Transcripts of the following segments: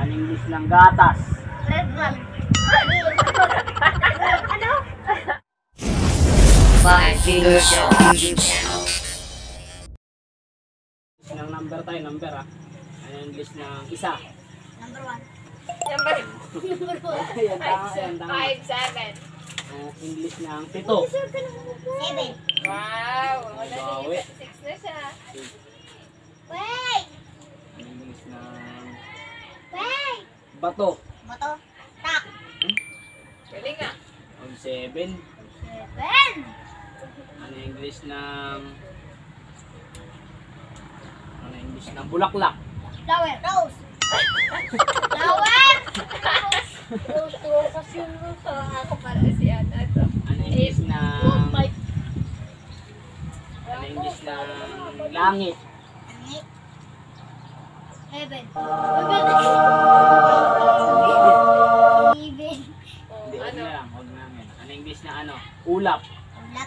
Ano English ng gatas? Red one. Ano? Five Finger Show YouTube channel. Ng number tayo, number ah. Ano English ng isa? Number one. Number Yan tama, yan tama. 5, 7. English ng pito. 7. Wow! Wala Bawi. niya. 6 na siya. Wait! Ano English ng Wait! bato? Bato. Tak. Galing ah. 7. 7. Ano English ng bulaklak? Flower. Rose. Flower! Rose. Rose. Ako para si Ana to. Ano English ng langit? Heaven. Heaven. Hindi, wag Ano? na lang, wag namin. Ano English na ano? Ulap. Ulat.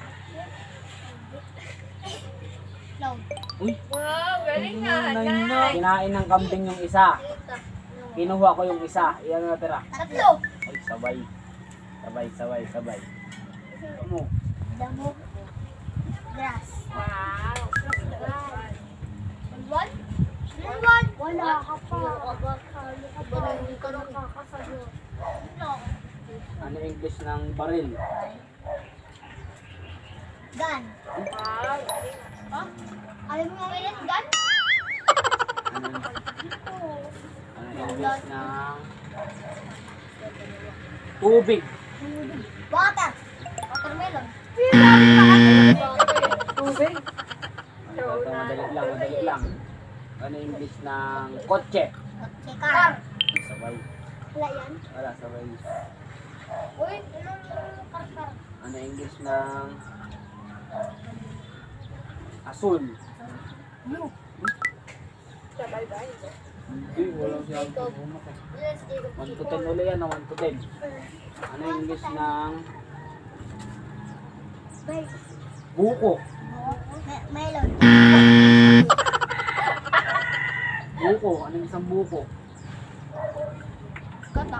Cloud. Uy, Wow! Galing ah. Nine na. Nice. Kinain ng kambing yung isa. Kinuha ko yung isa. Iyan na natira. Tatlo. Ay, sabay. Sabay. Ano? Damo. Grass. Wow! One? One? Wala ka pa. Baril ka lang kakasagot. Ano English ng baril? Gun. Wow! Ha? Alam mo nga yun, gun? Ano English ng tubig? Water. Watermelon. Tubig. Ito, madali lang. Ano English ng kotse? Kotse car. Sabay. Wala yan. Wala, sabay. Uy, anong car? Ano English ng asul? Blue. Sabay ba? Hindi, walang siyang pumunok eh. Let's go. 1 to 10 uli yan, 1 to 10. Ano English ng buko? Melon. Buko, ano isang buko? Kata.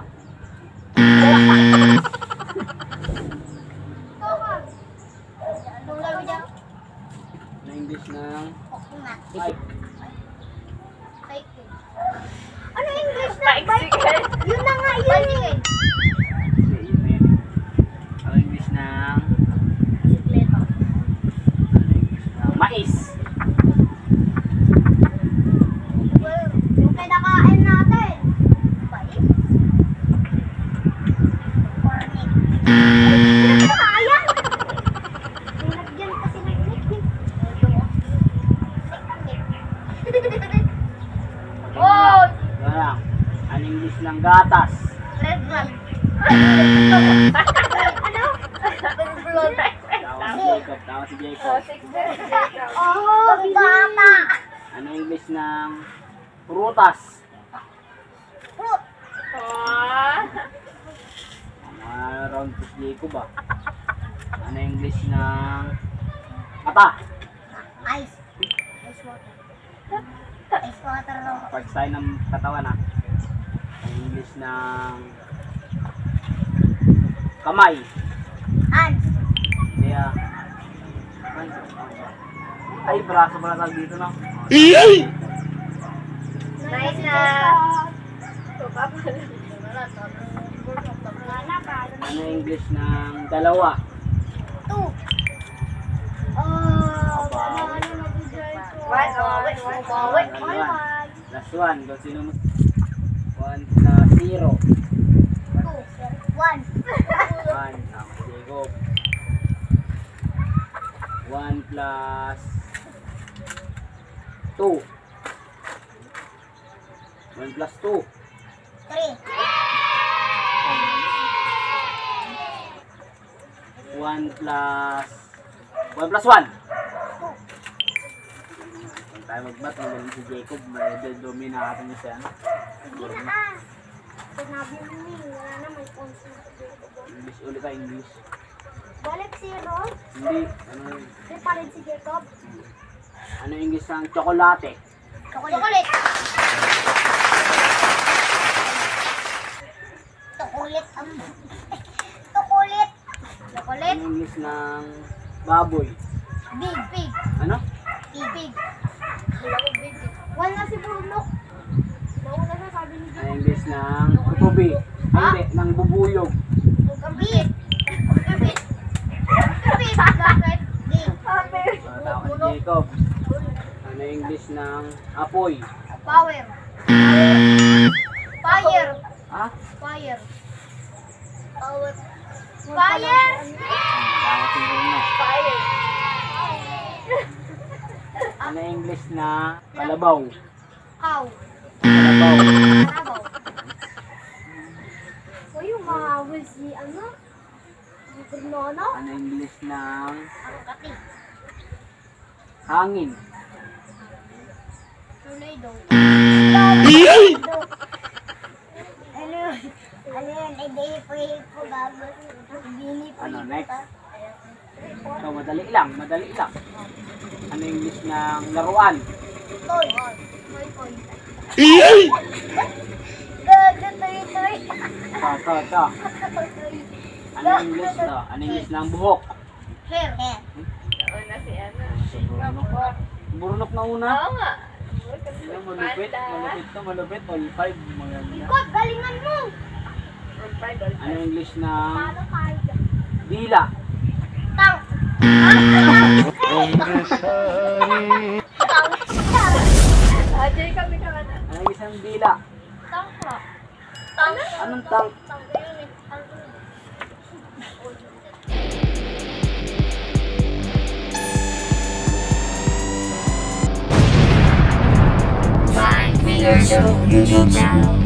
Anong laro dyan? Ano English ng Coconut. bike? Cycle. Ano English na bike? Bicycle. Yun na nga yun eh. Hindi, yun na yun. Ano English ng Bisikleta. ano English ng mais? Well, yung kinakain natin. Bait. Cornet. Pinakakayan! Pinagyan kasi ng nick. Oh! Yan lang. Ano English ng gatas? Red one. Ano? Blue. Tama si Oh, Jacob. 6 na si Jacob. Oh, bata. Ano English ng prutas? Fruit. Oh. Mga round to si Jacob ah. Ano English ng mata? Ice. Ice water. Ice water raw. Parts tayo ng katawan ah. Ano English ng kamay? Hands. Hindi ah. Ay, braso pala tawag dito no? Nice na. Ano English ng dalawa? Two. One. Last one. Kung sino mo? 1 na 0. 1. 1. Tama si Jacob. 1 plus 2. 1 plus 2. 3. 1 plus 1 plus 1. Kung tayo magbat, magaling si Jacob. May domina natin niya siya. Sige na ah. Sinabi mo wala na may constant. English ulit tayo, English. Balik 0. Hindi. Ano, Di pa rin si Jacob. ano English ng tsokolate? Chocolate. Tukulit. Tukulit. Anong English ng baboy? Big, pig. Ano? Ibig. Wala si Brunok. Nauna na sabi ni Anong English ng tutubi? Ay, hindi, ng bubuyog. Kabit. Kabit. Kabit. Bakit? Big. Tawag si Jacob. Ano English ng apoy? Power. Fire. Ha? Fire. Power. Fire. Tawag si Bruno. Fire. Ano English na kalabaw? Cow. Kalabaw. Karabaw. O yung mahawal si ano? Si Bruno? Ano English ng Arukati. hangin? Tornado. Ano yun? Hindi po bago. Bini po Ano next? So, madali lang, madali lang. Ano English ng laruan? Toy. Toy, toy. Gaga, toy, toy. Ito. Ano English to? Ano English ng buhok? Hair. Hair. Nauna si ano. Si Brunok. Brunok na una. Oo nga. Ano, malupit. Malupit to, malupit. All 5. Maganda. God, galingan mo. Ano English ng Paano tayo? dila? Tang. Ajay kami ka na. Ano English ng dila? Tang ka. Tang. Anong tang? Tang ka yun eh. Tang ka yun. Five Figure Show YouTube channel.